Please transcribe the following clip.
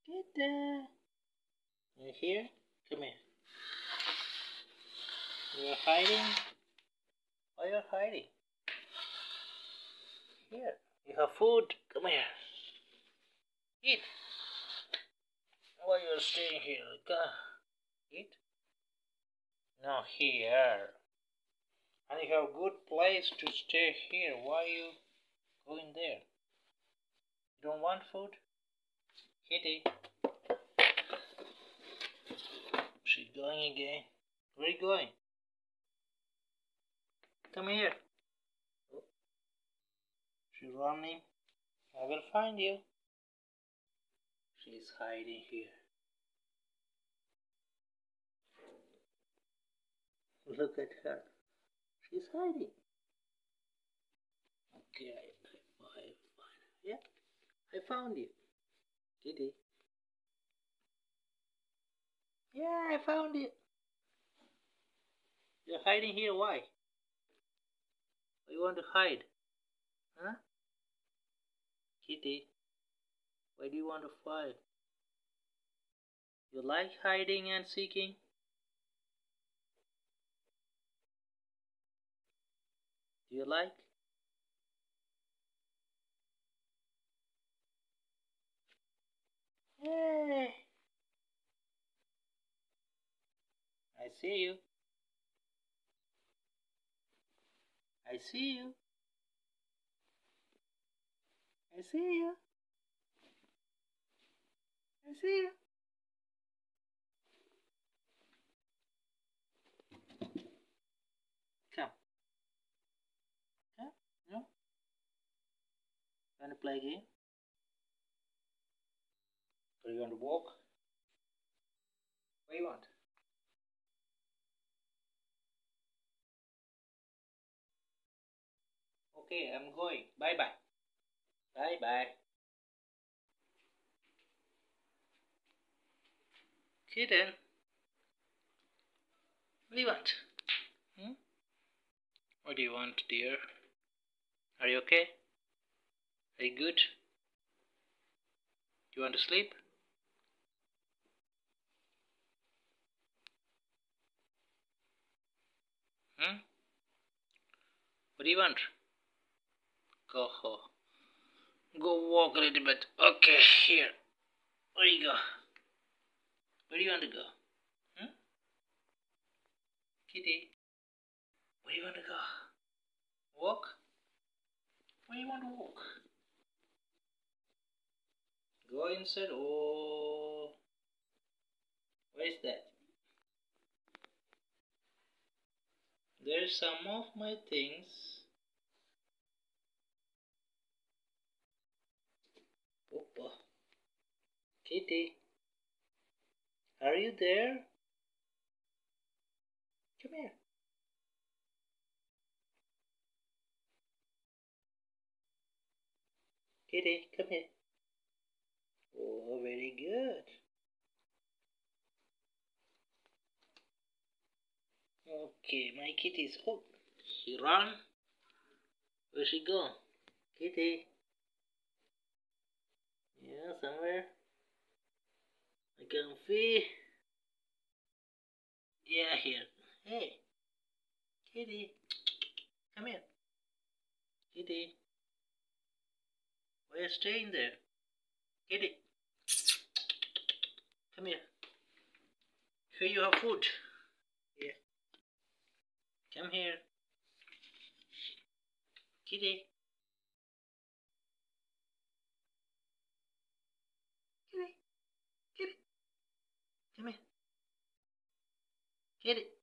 Kitten. You here? Come here. You're hiding? Why you're hiding? Here. You have food. Come here. Eat. Why you're staying here? Come. Eat. No, here. And you have good place to stay here. Why you going there? You don't want food? Kitty. She's going again. Where are you going? Come here. She's running. I will find you. She's hiding here. Look at her. She's hiding. Okay, yeah, I found you. Kitty. Yeah, I found you. You're hiding here. Why? Why you want to hide? Huh? Kitty. Why do you want to fight? You like hiding and seeking? Do you like? Hey! I see you. I see you. I see you. I see you. Come. Come. No? Want to play a game? Or you want to walk? What do you want? Okay, I'm going. Bye-bye. Bye-bye. Kitten. What do you want? What do you want, dear? Are you okay? Are you good? Do you want to sleep? What do you want? Go walk a little bit. Okay, here. Where you go? Where do you want to go? Kitty? Where do you want to go? Walk? Where do you want to walk? Go inside. Oh, where is that? There's some of my things. Opa. Kitty, are you there? Come here. Kitty, come here. Oh, very good. Okay, my kitty is hooked. She run. Where she go? Kitty. Yeah, somewhere. I can feel. Yeah, here. Hey, kitty. Come here. Kitty. Why are you staying there? Kitty. Come here. Here you have food. Here. Come here. Kitty. Kitty. Kitty. Come here. Kitty.